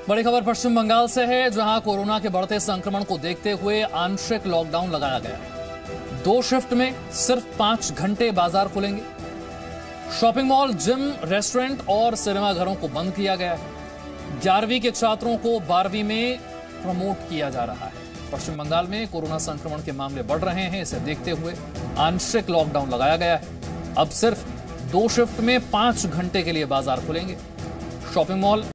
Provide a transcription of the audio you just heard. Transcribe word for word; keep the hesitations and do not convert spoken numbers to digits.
बड़ी खबर पश्चिम बंगाल से है, जहां कोरोना के बढ़ते संक्रमण को देखते हुए आंशिक लॉकडाउन लगाया गया है। दो शिफ्ट में सिर्फ पांच घंटे बाजार खुलेंगे। शॉपिंग मॉल, जिम, रेस्टोरेंट और सिनेमा घरों को बंद किया गया है। ग्यारहवीं के छात्रों को बारहवीं में प्रमोट किया जा रहा है। पश्चिम बंगाल में कोरोना संक्रमण के मामले बढ़ रहे हैं, इसे देखते हुए आंशिक लॉकडाउन लगाया गया है। अब सिर्फ दो शिफ्ट में पांच घंटे के लिए बाजार खुलेंगे। Shopping mall